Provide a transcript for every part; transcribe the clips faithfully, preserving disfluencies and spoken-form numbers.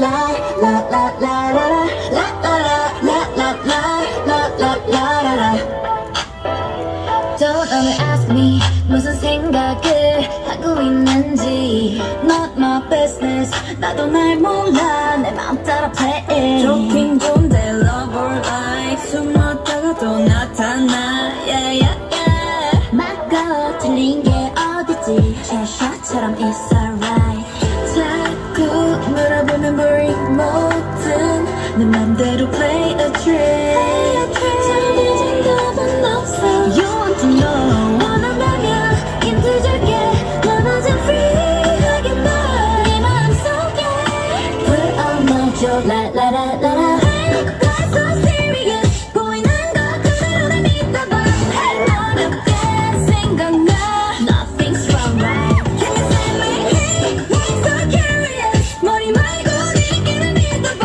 Don't ever ask me 무슨 생각을 하고 있는지. Not my business. 나도 날 몰라. 내 맘 따라 play it. 좋긴 좋은데 love or life. 숨었다가 또 나타나. Yeah yeah yeah. 맞고 틀린 게 어디지. 샷샷처럼 it's alright. 자꾸 물어보면 boring 뭐든 내 맘대로 play a trick. 정해진 답은 없어. You want to know. 원한다면 힌트 줄게. 원하진 free 하긴 말. 네 마음속에 불 얹어줘. 라라라라라. That's so serious. 보이는 거 그대로 날 믿어봐. 어렵게 생각나. Nothing's wrong right. Can you say me? Why so curious? 머리 말고 네 길을 믿어봐.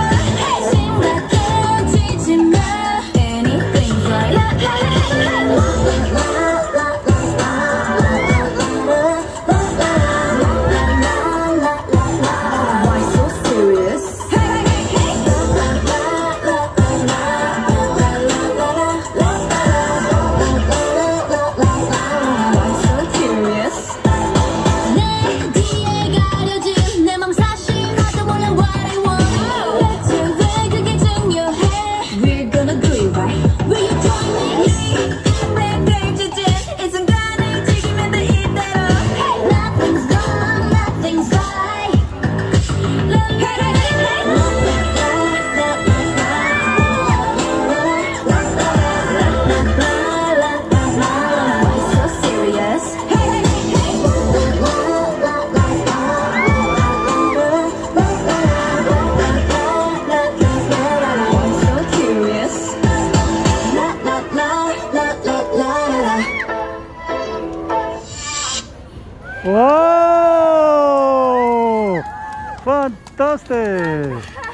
심각해지지 마. Anything's right. Why so serious? Why so curious? 내 뒤에 가려진 내 맘 사실 나도 몰라 what I want. 대체 왜 그게 중요해? We're gonna do it right. Will you join me? 내 펼쳐진 이 순간을 즐기면 돼 이대로. Nothing's wrong, nothing's right. Why so serious? Why so curious? Wow! Fantastic!